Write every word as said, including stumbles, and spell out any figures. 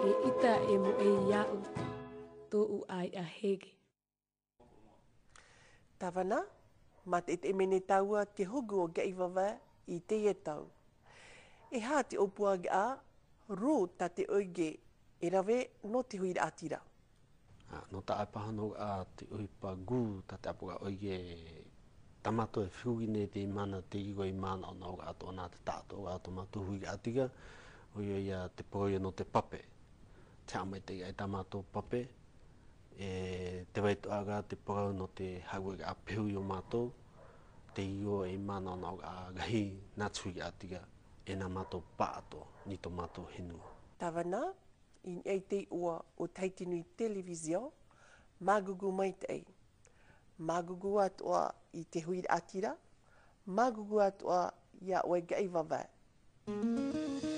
e ita e mo e iau tō u ai a hege. Tawana, ma te te mene taua te hugu o gai wawa i te e tau. E hā te opuagi a, ro ta te oige e rawe no te hui atira. No ta aipahano a te uipa gu ta te apuga oige tamato e whiugine te imana te igo imana o nau ato o nā te tāto o ato matu hui atiga o ia te poia no te pape. Te amai te ai tamato pape e te waitu aga te porau no te hauega a pehui o mātou te igo e imana o nau a gahi nātui atiga e nā mātou pāto ni tō mātou henua. Tawana, i ei te ua o Taitinui Televizio, magugu mai te ei. Magugu atoa i te hui atira, magugu atoa ia oe gai wawa.